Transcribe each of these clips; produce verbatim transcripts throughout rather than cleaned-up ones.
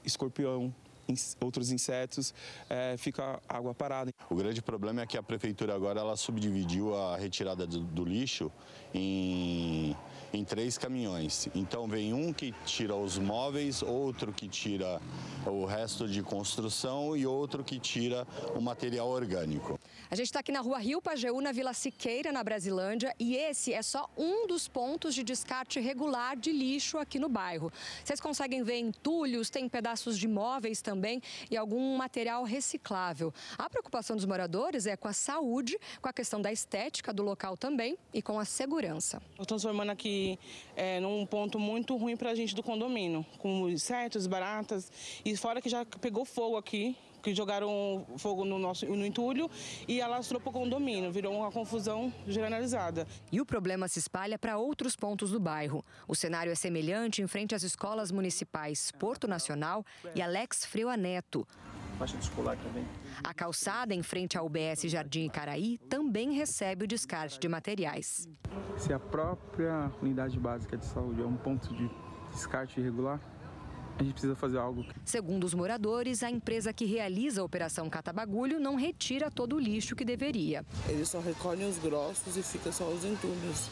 escorpião, outros insetos, é, fica água parada. O grande problema é que a prefeitura agora ela subdividiu a retirada do, do lixo em, em três caminhões. Então vem um que tira os móveis, outro que tira o resto de construção e outro que tira o material orgânico. A gente está aqui na rua Rio Pajeú, na Vila Siqueira, na Brasilândia, e esse é só um dos pontos de descarte regular de lixo aqui no bairro. Vocês conseguem ver entulhos, tem pedaços de móveis também e algum material reciclável. A preocupação dos moradores é com a saúde, com a questão da estética do local também e com a segurança. Estou transformando aqui é, num ponto muito ruim para a gente do condomínio, com insetos, baratas, e fora que já pegou fogo aqui, que jogaram fogo no nosso no entulho e alastrou para o condomínio, virou uma confusão generalizada. E o problema se espalha para outros pontos do bairro. O cenário é semelhante em frente às escolas municipais Porto Nacional e Alex Freu Neto. Faixa escolar também. A calçada em frente ao U B S Jardim Icaraí também recebe o descarte de materiais. Se a própria unidade básica de saúde é um ponto de descarte irregular, a gente precisa fazer algo. Segundo os moradores, a empresa que realiza a Operação Catabagulho não retira todo o lixo que deveria. Eles só recolhem os grossos e fica só os entulhos.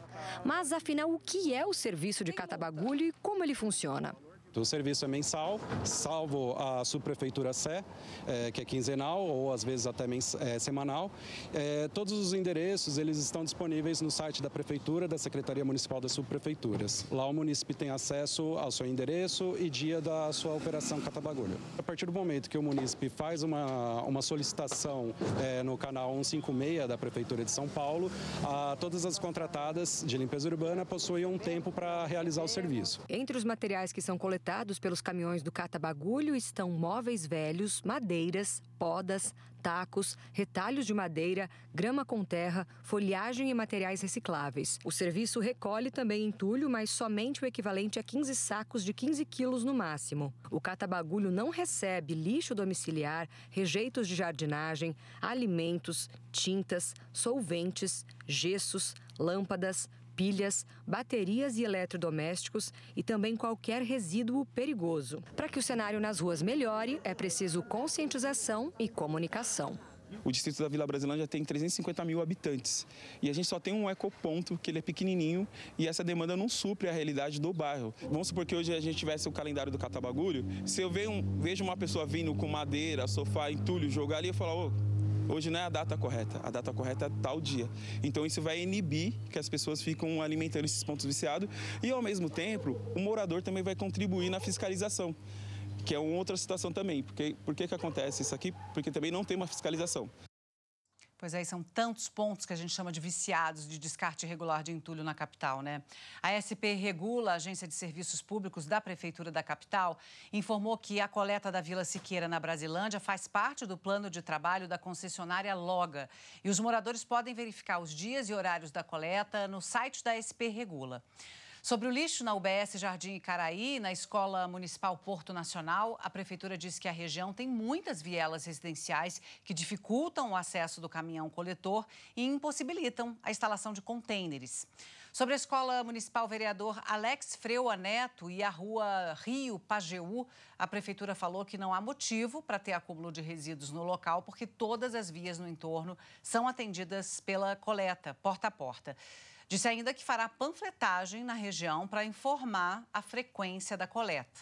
Mas, afinal, o que é o serviço de catabagulho e como ele funciona? O serviço é mensal, salvo a subprefeitura Sé, é, que é quinzenal ou às vezes até mens, é, semanal. É, todos os endereços eles estão disponíveis no site da Prefeitura, da Secretaria Municipal das Subprefeituras. Lá o munícipe tem acesso ao seu endereço e dia da sua operação Catabagulho. A partir do momento que o munícipe faz uma, uma solicitação é, no canal cento e cinquenta e seis da Prefeitura de São Paulo, a, todas as contratadas de limpeza urbana possuem um tempo para realizar o serviço. Entre os materiais que são coletados pelos caminhões do catabagulho estão móveis velhos, madeiras, podas, tacos, retalhos de madeira, grama com terra, folhagem e materiais recicláveis. O serviço recolhe também entulho, mas somente o equivalente a quinze sacos de quinze quilos no máximo. O catabagulho não recebe lixo domiciliar, rejeitos de jardinagem, alimentos, tintas, solventes, gessos, lâmpadas, pilhas, baterias e eletrodomésticos e também qualquer resíduo perigoso. Para que o cenário nas ruas melhore, é preciso conscientização e comunicação. O distrito da Vila Brasilândia tem trezentos e cinquenta mil habitantes e a gente só tem um ecoponto que ele é pequenininho e essa demanda não supre a realidade do bairro. Vamos supor que hoje a gente tivesse o calendário do catabagulho, se eu vejo, um, vejo uma pessoa vindo com madeira, sofá, entulho, jogar ali, eu falo, ô, hoje não é a data correta, a data correta é tal dia. Então isso vai inibir que as pessoas ficam alimentando esses pontos viciados e ao mesmo tempo o morador também vai contribuir na fiscalização, que é uma outra situação também. Porque, por que que acontece isso aqui? Porque também não tem uma fiscalização. Pois é, são tantos pontos que a gente chama de viciados de descarte irregular de entulho na capital, né? A S P Regula, a Agência de Serviços Públicos da Prefeitura da capital, informou que a coleta da Vila Siqueira, na Brasilândia, faz parte do plano de trabalho da concessionária Loga. E os moradores podem verificar os dias e horários da coleta no site da S P Regula. Sobre o lixo na U B S Jardim Icaraí, na Escola Municipal Porto Nacional, a Prefeitura diz que a região tem muitas vielas residenciais que dificultam o acesso do caminhão coletor e impossibilitam a instalação de contêineres. Sobre a Escola Municipal Vereador Alex Freu Neto e a Rua Rio Pajeú, a Prefeitura falou que não há motivo para ter acúmulo de resíduos no local, porque todas as vias no entorno são atendidas pela coleta, porta a porta. Disse ainda que fará panfletagem na região para informar a frequência da coleta.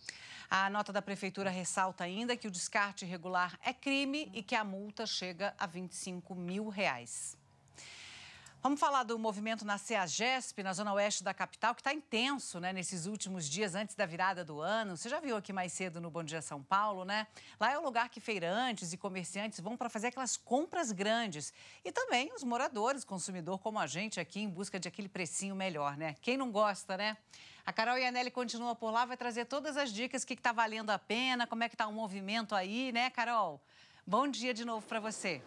A nota da Prefeitura ressalta ainda que o descarte irregular é crime e que a multa chega a vinte e cinco mil reais. Vamos falar do movimento na CEAGESP, na zona oeste da capital, que está intenso, né, nesses últimos dias antes da virada do ano. Você já viu aqui mais cedo no Bom Dia São Paulo, né? Lá é o lugar que feirantes e comerciantes vão para fazer aquelas compras grandes. E também os moradores, consumidor como a gente aqui, em busca de aquele precinho melhor, né? Quem não gosta, né? A Carol Iannelli continua por lá, vai trazer todas as dicas, o que está valendo a pena, como é que está o movimento aí, né, Carol? Bom dia de novo para você.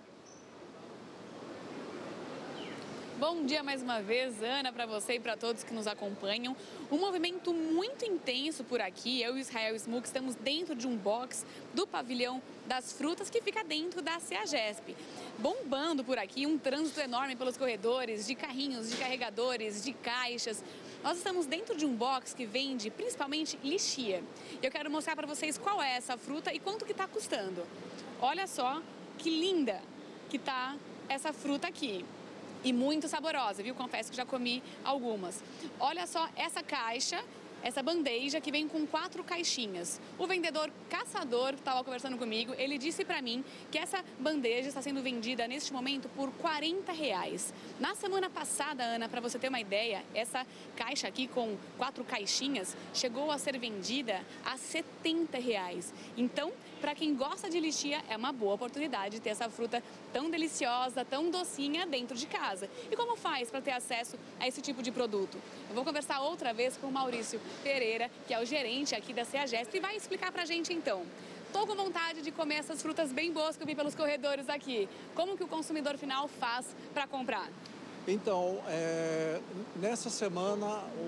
Bom dia mais uma vez, Ana, para você e para todos que nos acompanham. Um movimento muito intenso por aqui. Eu e o Israel Smook estamos dentro de um box do pavilhão das frutas que fica dentro da CEAGESP. Bombando por aqui, um trânsito enorme pelos corredores, de carrinhos, de carregadores, de caixas. Nós estamos dentro de um box que vende principalmente lichia. E eu quero mostrar para vocês qual é essa fruta e quanto que está custando. Olha só que linda que tá essa fruta aqui. E muito saborosa, viu? Confesso que já comi algumas. Olha só essa caixa, essa bandeja que vem com quatro caixinhas. O vendedor caçador que estava conversando comigo, ele disse para mim que essa bandeja está sendo vendida neste momento por quarenta reais. Na semana passada, Ana, para você ter uma ideia, essa caixa aqui com quatro caixinhas chegou a ser vendida a setenta reais. Então, para quem gosta de lichia, é uma boa oportunidade de ter essa fruta tão deliciosa, tão docinha dentro de casa. E como faz para ter acesso a esse tipo de produto? Eu vou conversar outra vez com o Maurício Pereira, que é o gerente aqui da CEAGESP, e vai explicar para a gente então. Estou com vontade de comer essas frutas bem boas que eu vi pelos corredores aqui. Como que o consumidor final faz para comprar? Então, é, nessa semana,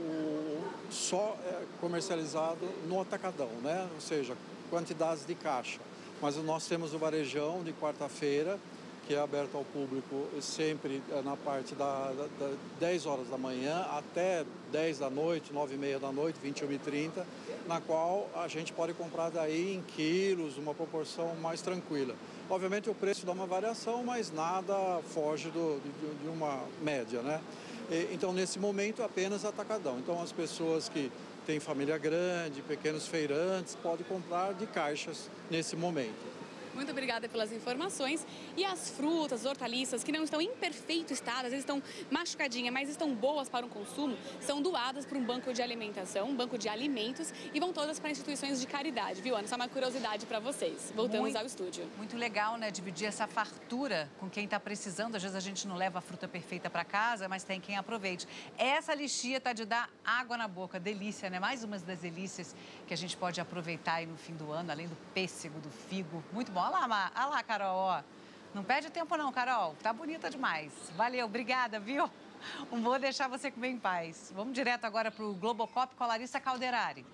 o, só é comercializado no atacadão, né? Ou seja, quantidades de caixa. Mas nós temos o varejão de quarta-feira, que é aberto ao público sempre na parte da, da, da dez horas da manhã até dez da noite, nove e meia da noite, vinte e uma e trinta, na qual a gente pode comprar daí em quilos, uma proporção mais tranquila. Obviamente o preço dá uma variação, mas nada foge do, de, de uma média, né? E, então, nesse momento, apenas atacadão. Então, as pessoas que têm família grande, pequenos feirantes, podem comprar de caixas nesse momento. Muito obrigada pelas informações. E as frutas, hortaliças que não estão em perfeito estado, às vezes estão machucadinhas, mas estão boas para o consumo, são doadas para um banco de alimentação, um banco de alimentos, e vão todas para instituições de caridade, viu, Ana? Só uma curiosidade para vocês. Voltamos muito, ao estúdio. Muito legal, né? Dividir essa fartura com quem está precisando. Às vezes a gente não leva a fruta perfeita para casa, mas tem quem aproveite. Essa lixia tá de dar água na boca. Delícia, né? Mais umas das delícias que a gente pode aproveitar aí no fim do ano, além do pêssego, do figo. Muito bom. Olha lá, olha lá, Carol, ó. Não perde tempo não, Carol. Tá bonita demais. Valeu, obrigada, viu? Não vou deixar você comer em paz. Vamos direto agora para o Globocop com a Larissa Calderari.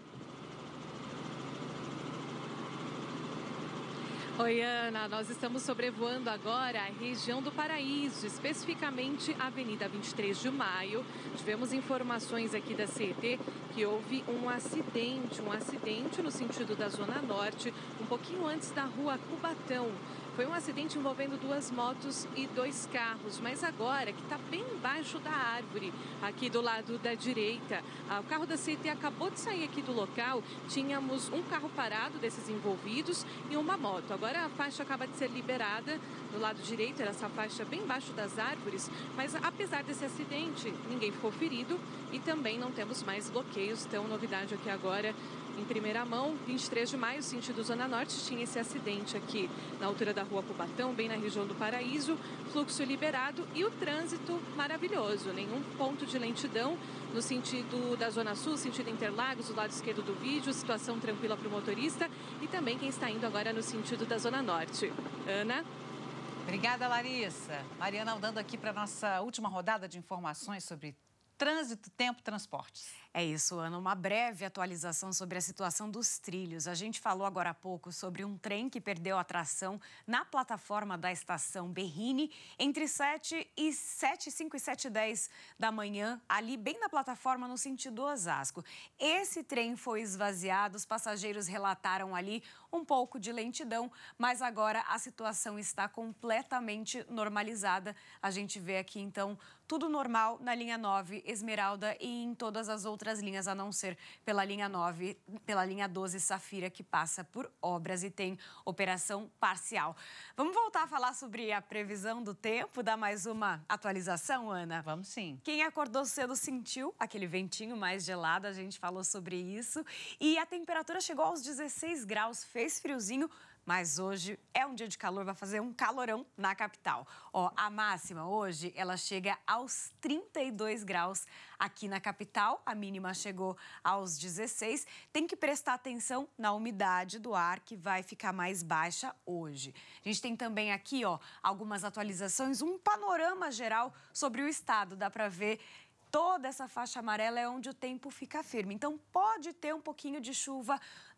Oi, Ana. Nós estamos sobrevoando agora a região do Paraíso, especificamente a Avenida vinte e três de maio. Tivemos informações aqui da C E T que houve um acidente, um acidente no sentido da Zona Norte, um pouquinho antes da Rua Cubatão. Foi um acidente envolvendo duas motos e dois carros, mas agora que está bem embaixo da árvore, aqui do lado da direita. O carro da C E T acabou de sair aqui do local, tínhamos um carro parado desses envolvidos e uma moto. Agora a faixa acaba de ser liberada do lado direito, era essa faixa bem embaixo das árvores, mas apesar desse acidente, ninguém ficou ferido e também não temos mais bloqueios. Então, novidade aqui agora em primeira mão, vinte e três de maio, sentido Zona Norte, tinha esse acidente aqui na altura da Rua Cubatão, bem na região do Paraíso, fluxo liberado e o trânsito maravilhoso, nenhum ponto de lentidão no sentido da Zona Sul, sentido Interlagos, do lado esquerdo do vídeo, situação tranquila para o motorista e também quem está indo agora no sentido da Zona Norte. Ana? Obrigada, Larissa. Mariana, dando aqui para a nossa última rodada de informações sobre trânsito, tempo, transportes. É isso, Ana. Uma breve atualização sobre a situação dos trilhos. A gente falou agora há pouco sobre um trem que perdeu a tração na plataforma da estação Berrini entre sete e cinco e sete e dez da manhã, ali bem na plataforma no sentido Osasco. Esse trem foi esvaziado, os passageiros relataram ali um pouco de lentidão, mas agora a situação está completamente normalizada. A gente vê aqui, então, tudo normal na linha nove, Esmeralda, e em todas as outras linhas, a não ser pela linha nove, pela linha doze, Safira, que passa por obras e tem operação parcial. Vamos voltar a falar sobre a previsão do tempo, dar mais uma atualização, Ana? Vamos sim. Quem acordou cedo sentiu aquele ventinho mais gelado, a gente falou sobre isso. E a temperatura chegou aos dezesseis graus, fez friozinho, mas hoje é um dia de calor, vai fazer um calorão na capital. Ó, a máxima hoje, ela chega aos trinta e dois graus aqui na capital. A mínima chegou aos dezesseis. Tem que prestar atenção na umidade do ar, que vai ficar mais baixa hoje. A gente tem também aqui, ó, algumas atualizações, um panorama geral sobre o estado. Dá para ver toda essa faixa amarela é onde o tempo fica firme. Então, pode ter um pouquinho de chuva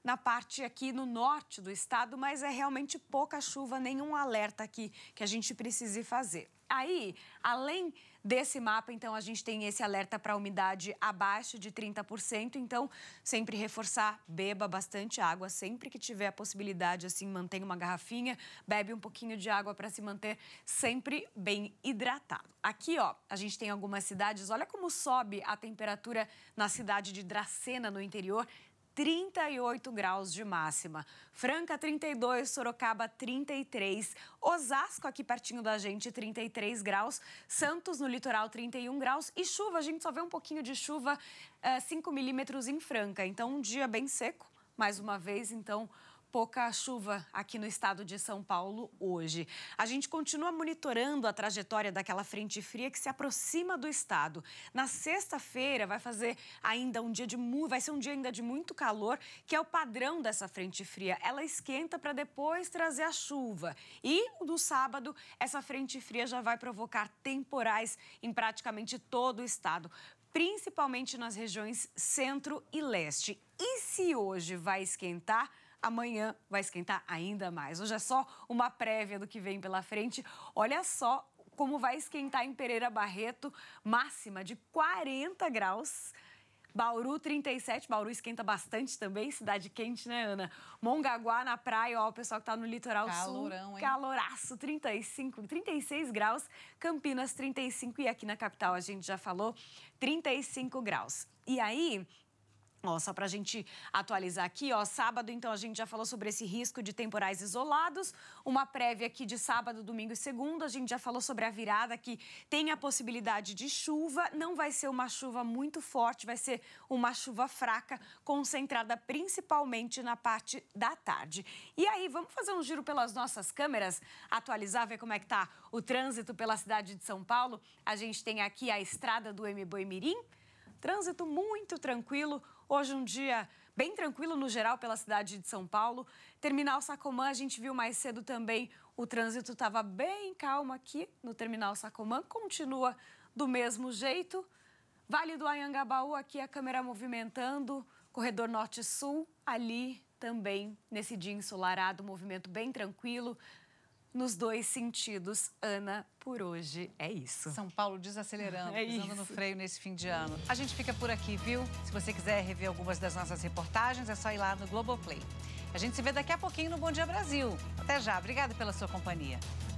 na parte aqui no norte do estado, mas é realmente pouca chuva, nenhum alerta aqui que a gente precise fazer. Aí, além desse mapa, então, a gente tem esse alerta para umidade abaixo de trinta por cento. Então, sempre reforçar, beba bastante água. Sempre que tiver a possibilidade, assim, mantenha uma garrafinha, bebe um pouquinho de água para se manter sempre bem hidratado. Aqui, ó, a gente tem algumas cidades. Olha como sobe a temperatura na cidade de Dracena, no interior. trinta e oito graus de máxima. Franca, trinta e dois, Sorocaba, trinta e três. Osasco, aqui pertinho da gente, trinta e três graus. Santos, no litoral, trinta e um graus. E chuva, a gente só vê um pouquinho de chuva, uh, cinco milímetros em Franca. Então, um dia bem seco, mais uma vez, então... pouca chuva aqui no estado de São Paulo hoje. A gente continua monitorando a trajetória daquela frente fria que se aproxima do estado. Na sexta-feira vai fazer ainda um dia de vai ser um dia ainda de muito calor, que é o padrão dessa frente fria. Ela esquenta para depois trazer a chuva. E no sábado essa frente fria já vai provocar temporais em praticamente todo o estado, principalmente nas regiões centro e leste. E se hoje vai esquentar, amanhã vai esquentar ainda mais. Hoje é só uma prévia do que vem pela frente. Olha só como vai esquentar em Pereira Barreto, máxima de quarenta graus. Bauru, trinta e sete. Bauru esquenta bastante também, cidade quente, né, Ana? Mongaguá, na praia, ó, o pessoal que tá no litoral Calorão, sul. hein? Caloraço, trinta e cinco, trinta e seis graus. Campinas, trinta e cinco. E aqui na capital, a gente já falou, trinta e cinco graus. E aí... Ó, só para a gente atualizar aqui, ó, sábado, então, a gente já falou sobre esse risco de temporais isolados, uma prévia aqui de sábado, domingo e segunda, a gente já falou sobre a virada, que tem a possibilidade de chuva, não vai ser uma chuva muito forte, vai ser uma chuva fraca, concentrada principalmente na parte da tarde. E aí, vamos fazer um giro pelas nossas câmeras, atualizar, ver como é que tá o trânsito pela cidade de São Paulo. A gente tem aqui a estrada do M. Boimirim, trânsito muito tranquilo. Hoje um dia bem tranquilo no geral pela cidade de São Paulo. Terminal Sacomã, a gente viu mais cedo também, o trânsito estava bem calmo aqui no Terminal Sacomã. Continua do mesmo jeito. Vale do Anhangabaú, aqui a câmera movimentando. Corredor Norte-Sul, ali também, nesse dia ensolarado, movimento bem tranquilo. Nos dois sentidos, Ana, por hoje é isso. São Paulo desacelerando, é pisando isso. no freio nesse fim de ano. A gente fica por aqui, viu? Se você quiser rever algumas das nossas reportagens, é só ir lá no Globoplay. A gente se vê daqui a pouquinho no Bom Dia Brasil. Até já, obrigada pela sua companhia.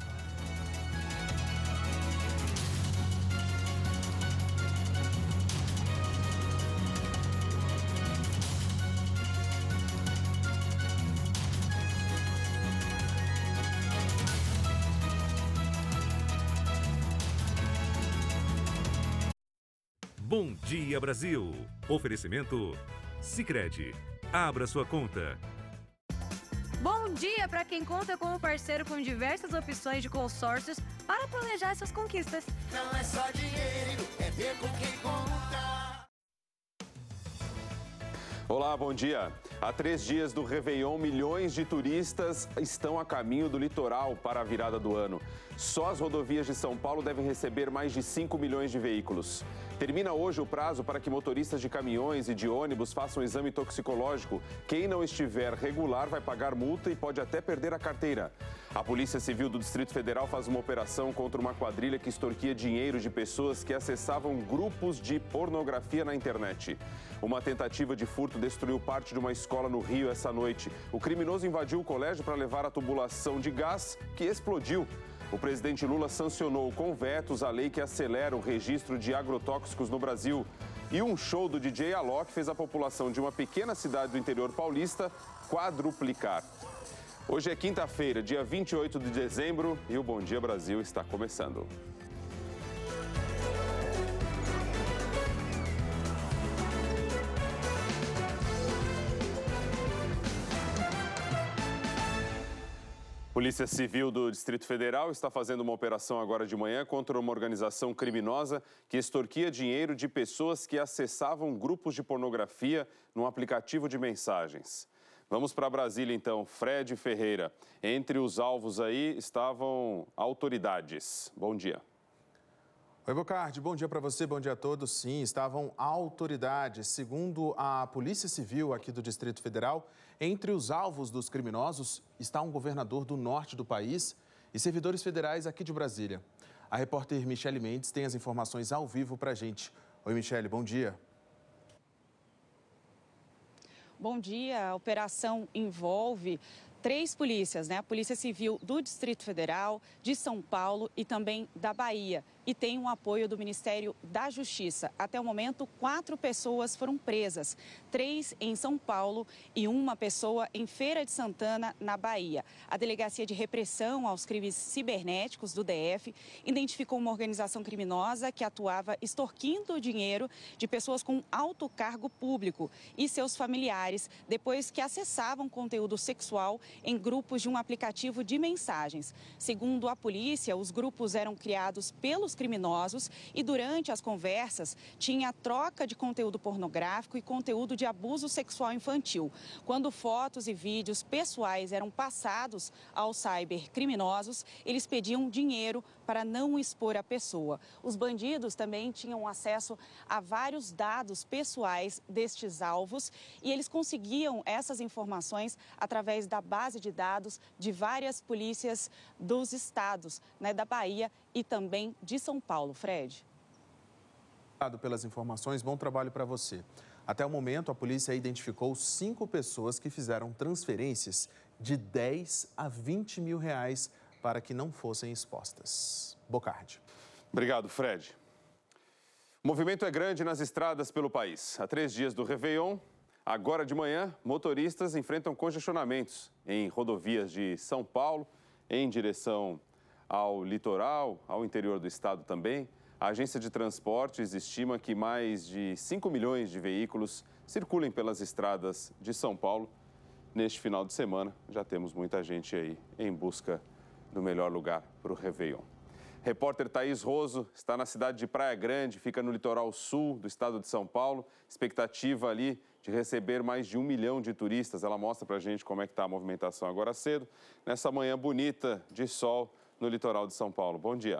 Bom Dia Brasil. Oferecimento Sicredi. Abra sua conta. Bom dia para quem conta com um parceiro com diversas opções de consórcios para planejar suas conquistas. Não é só dinheiro, é ver com quem conta. Olá, bom dia. Há três dias do Réveillon, milhões de turistas estão a caminho do litoral para a virada do ano. Só as rodovias de São Paulo devem receber mais de cinco milhões de veículos. Termina hoje o prazo para que motoristas de caminhões e de ônibus façam exame toxicológico. Quem não estiver regular vai pagar multa e pode até perder a carteira. A Polícia Civil do Distrito Federal faz uma operação contra uma quadrilha que extorquia dinheiro de pessoas que acessavam grupos de pornografia na internet. Uma tentativa de furto destruiu parte de uma escola no Rio essa noite. O criminoso invadiu o colégio para levar a tubulação de gás que explodiu. O presidente Lula sancionou com vetos a lei que acelera o registro de agrotóxicos no Brasil. E um show do D J Alok fez a população de uma pequena cidade do interior paulista quadruplicar. Hoje é quinta-feira, dia vinte e oito de dezembro, e o Bom Dia Brasil está começando. Polícia Civil do Distrito Federal está fazendo uma operação agora de manhã contra uma organização criminosa que extorquia dinheiro de pessoas que acessavam grupos de pornografia num aplicativo de mensagens. Vamos para Brasília, então. Fred Ferreira. Entre os alvos aí estavam autoridades. Bom dia. Oi, Bocardi. Bom dia para você, bom dia a todos. Sim, estavam autoridades. Segundo a Polícia Civil aqui do Distrito Federal, Entre os alvos dos criminosos está um governador do norte do país e servidores federais aqui de Brasília. A repórter Michele Mendes tem as informações ao vivo para a gente. Oi, Michele, bom dia. Bom dia. A operação envolve três polícias, né? A Polícia Civil do Distrito Federal, de São Paulo e também da Bahia. E tem um apoio do Ministério da Justiça. Até o momento, quatro pessoas foram presas. Três em São Paulo e uma pessoa em Feira de Santana, na Bahia. A Delegacia de Repressão aos Crimes Cibernéticos do D F identificou uma organização criminosa que atuava extorquindo dinheiro de pessoas com alto cargo público e seus familiares, depois que acessavam conteúdo sexual em grupos de um aplicativo de mensagens. Segundo a polícia, os grupos eram criados pelos criminosos e durante as conversas tinha troca de conteúdo pornográfico e conteúdo de abuso sexual infantil. Quando fotos e vídeos pessoais eram passados aos cybercriminosos, eles pediam dinheiro para não expor a pessoa. Os bandidos também tinham acesso a vários dados pessoais destes alvos e eles conseguiam essas informações através da base de dados de várias polícias dos estados, né, da Bahia e também de São Paulo. Fred. Obrigado pelas informações, bom trabalho para você. Até o momento, a polícia identificou cinco pessoas que fizeram transferências de dez a vinte mil reais para que não fossem expostas. Bocardi. Obrigado, Fred. O movimento é grande nas estradas pelo país. Há três dias do Réveillon, agora de manhã, motoristas enfrentam congestionamentos em rodovias de São Paulo, em direção ao litoral, ao interior do estado também. A agência de transportes estima que mais de cinco milhões de veículos circulem pelas estradas de São Paulo. Neste final de semana, já temos muita gente aí em busca do melhor lugar para o Réveillon. Repórter Thaís Roso está na cidade de Praia Grande, fica no litoral sul do estado de São Paulo. Expectativa ali de receber mais de um milhão de turistas. Ela mostra para a gente como é que está a movimentação agora cedo, nessa manhã bonita de sol no litoral de São Paulo. Bom dia.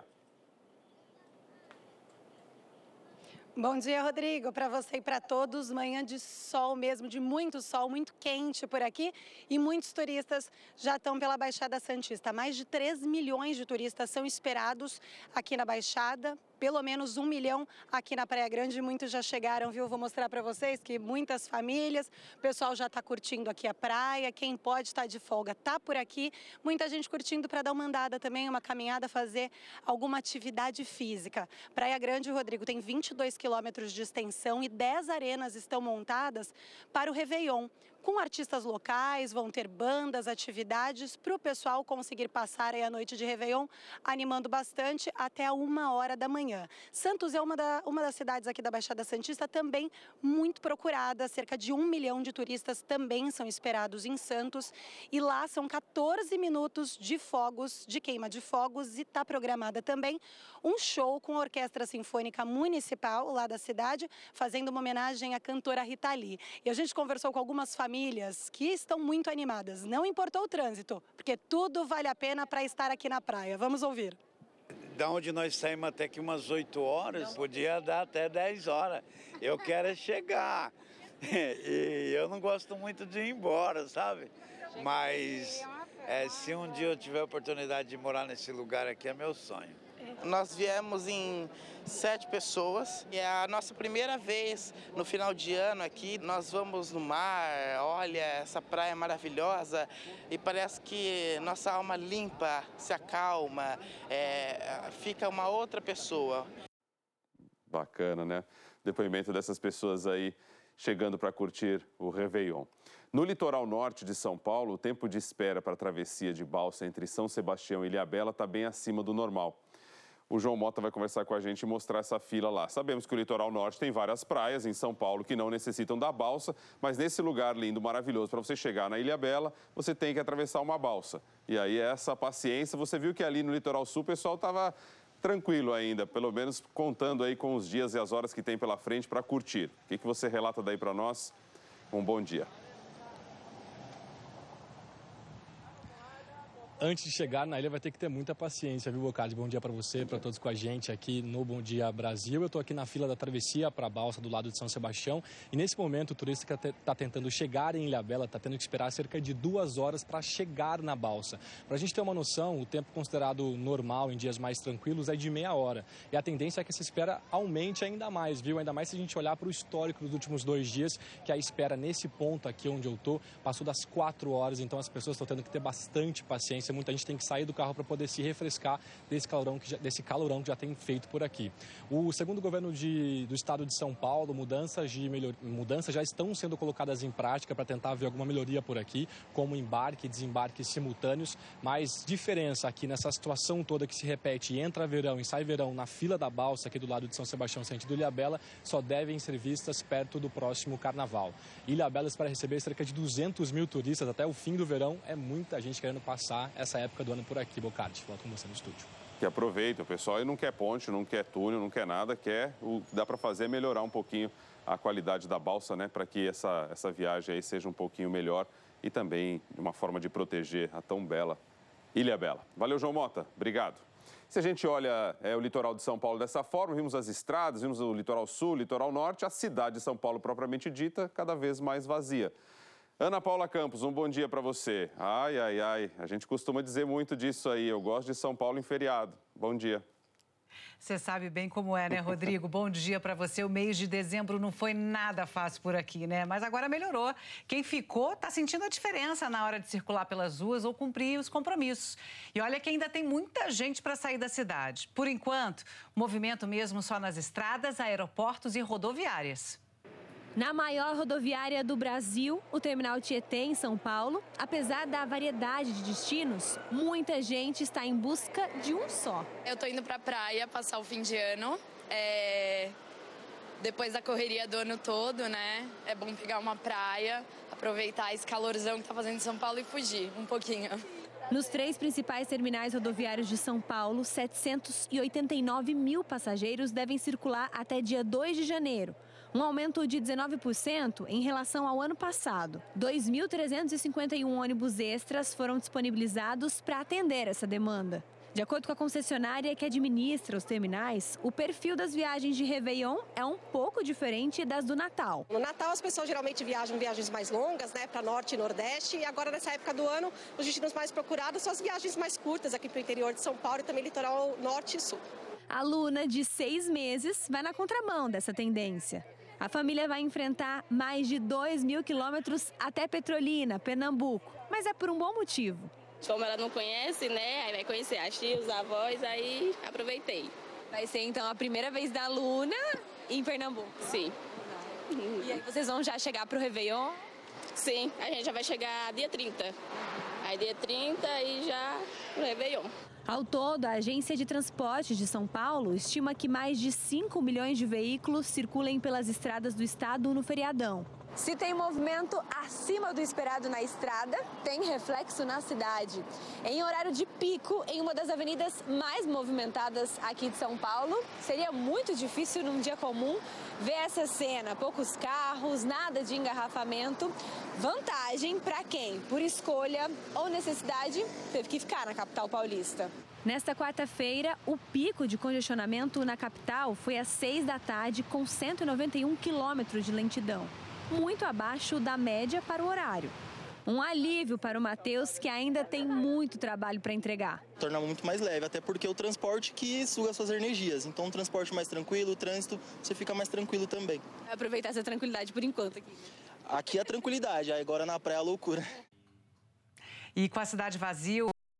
Bom dia, Rodrigo, para você e para todos. Manhã de sol mesmo, de muito sol, muito quente por aqui. E muitos turistas já estão pela Baixada Santista. Mais de três milhões de turistas são esperados aqui na Baixada. Pelo menos um milhão aqui na Praia Grande, muitos já chegaram, viu? Vou mostrar para vocês que muitas famílias, o pessoal já está curtindo aqui a praia, quem pode estar de folga está por aqui. Muita gente curtindo para dar uma andada também, uma caminhada, fazer alguma atividade física. Praia Grande, Rodrigo, tem vinte e dois quilômetros de extensão e dez arenas estão montadas para o Réveillon. Com artistas locais, vão ter bandas, atividades para o pessoal conseguir passar aí a noite de Réveillon, animando bastante até uma hora da manhã. Santos é uma, da, uma das cidades aqui da Baixada Santista também muito procurada. Cerca de um milhão de turistas também são esperados em Santos. E lá são quatorze minutos de fogos, de queima de fogos. E está programada também um show com a Orquestra Sinfônica Municipal lá da cidade, fazendo uma homenagem à cantora Rita Lee. E a gente conversou com algumas famílias que estão muito animadas. Não importou o trânsito, porque tudo vale a pena para estar aqui na praia. Vamos ouvir. Da onde nós saímos até aqui umas oito horas, podia dar até dez horas. Eu quero é chegar. E eu não gosto muito de ir embora, sabe? Mas é, se um dia eu tiver a oportunidade de morar nesse lugar aqui, é meu sonho. Nós viemos em sete pessoas e é a nossa primeira vez no final de ano aqui. Nós vamos no mar, olha essa praia maravilhosa e parece que nossa alma limpa, se acalma, é, fica uma outra pessoa. Bacana, né? Depoimento dessas pessoas aí chegando para curtir o Réveillon. No litoral norte de São Paulo, o tempo de espera para a travessia de balsa entre São Sebastião e Ilhabela está bem acima do normal. O João Mota vai conversar com a gente e mostrar essa fila lá. Sabemos que o litoral norte tem várias praias em São Paulo que não necessitam da balsa, mas nesse lugar lindo, maravilhoso, para você chegar na Ilhabela, você tem que atravessar uma balsa. E aí essa paciência, você viu que ali no litoral sul o pessoal estava tranquilo ainda, pelo menos contando aí com os dias e as horas que tem pela frente para curtir. O que, que você relata daí para nós? Um bom dia. antes de chegar na ilha vai ter que ter muita paciência, viu, Bocardi? Bom dia para você, para todos com a gente aqui no Bom Dia Brasil. Eu estou aqui na fila da travessia para a balsa do lado de São Sebastião e nesse momento o turista que está tentando chegar em Ilhabela está tendo que esperar cerca de duas horas para chegar na balsa. Para a gente ter uma noção, o tempo considerado normal em dias mais tranquilos é de meia hora e a tendência é que essa espera aumente ainda mais, viu? Ainda mais se a gente olhar para o histórico dos últimos dois dias, que a espera nesse ponto aqui onde eu estou passou das quatro horas, então as pessoas estão tendo que ter bastante paciência. Muita gente tem que sair do carro para poder se refrescar desse calorão, que já, desse calorão que já tem feito por aqui. O segundo governo de, do estado de São Paulo, mudanças, de melhor, mudanças já estão sendo colocadas em prática para tentar ver alguma melhoria por aqui, como embarque e desembarque simultâneos, mas diferença aqui nessa situação toda que se repete, entra verão e sai verão na fila da balsa aqui do lado de São Sebastião, sentido Ilhabela, só devem ser vistas perto do próximo carnaval. Ilhabela espera receber cerca de duzentos mil turistas até o fim do verão, é muita gente querendo passar essa época do ano por aqui, Bocardi. Volto com você no estúdio. Que aproveita, o pessoal aí não quer ponte, não quer túnel, não quer nada, quer o que dá para fazer é melhorar um pouquinho a qualidade da balsa, né, para que essa, essa viagem aí seja um pouquinho melhor e também uma forma de proteger a tão bela Ilhabela. Valeu, João Mota, obrigado. Se a gente olha é, o litoral de São Paulo dessa forma, vimos as estradas, vimos o litoral sul, o litoral norte, a cidade de São Paulo propriamente dita, cada vez mais vazia. Ana Paula Campos, um bom dia para você. Ai, ai, ai, a gente costuma dizer muito disso aí, eu gosto de São Paulo em feriado. Bom dia. Você sabe bem como é, né, Rodrigo? Bom dia para você. O mês de dezembro não foi nada fácil por aqui, né? Mas agora melhorou. Quem ficou está sentindo a diferença na hora de circular pelas ruas ou cumprir os compromissos. E olha que ainda tem muita gente para sair da cidade. Por enquanto, movimento mesmo só nas estradas, aeroportos e rodoviárias. Na maior rodoviária do Brasil, o terminal Tietê, em São Paulo, apesar da variedade de destinos, muita gente está em busca de um só. Eu tô indo pra praia passar o fim de ano, é... depois da correria do ano todo, né? É bom pegar uma praia, aproveitar esse calorzão que tá fazendo em São Paulo e fugir um pouquinho. Nos três principais terminais rodoviários de São Paulo, setecentos e oitenta e nove mil passageiros devem circular até dia dois de janeiro. Um aumento de dezenove por cento em relação ao ano passado. dois mil trezentos e cinquenta e um ônibus extras foram disponibilizados para atender essa demanda. De acordo com a concessionária que administra os terminais, o perfil das viagens de Réveillon é um pouco diferente das do Natal. No Natal, as pessoas geralmente viajam viagens mais longas, né, para Norte e Nordeste. E agora, nessa época do ano, os destinos mais procurados são as viagens mais curtas aqui para o interior de São Paulo e também litoral Norte e Sul. A Luna, de seis meses, vai na contramão dessa tendência. A família vai enfrentar mais de dois mil quilômetros até Petrolina, Pernambuco, mas é por um bom motivo. Como ela não conhece, né, aí vai conhecer as tias, os avós, aí aproveitei. Vai ser, então, a primeira vez da Luna em Pernambuco? Sim. E aí vocês vão já chegar pro Réveillon? Sim, a gente já vai chegar dia trinta. Aí dia trinta e já pro Réveillon. Ao todo, a Agência de Transportes de São Paulo estima que mais de cinco milhões de veículos circulem pelas estradas do estado no feriadão. Se tem movimento acima do esperado na estrada, tem reflexo na cidade. Em horário de pico, em uma das avenidas mais movimentadas aqui de São Paulo, seria muito difícil num dia comum ver essa cena. Poucos carros, nada de engarrafamento. Vantagem para quem, por escolha ou necessidade, teve que ficar na capital paulista. Nesta quarta-feira, o pico de congestionamento na capital foi às seis da tarde, com cento e noventa e um quilômetros de lentidão, muito abaixo da média para o horário. Um alívio para o Matheus, que ainda tem muito trabalho para entregar. Torna muito mais leve, até porque é o transporte que suga suas energias. Então, um transporte mais tranquilo, o trânsito, você fica mais tranquilo também. Vai aproveitar essa tranquilidade por enquanto aqui. Aqui é a tranquilidade, agora na praia é a loucura. E com a cidade vazia,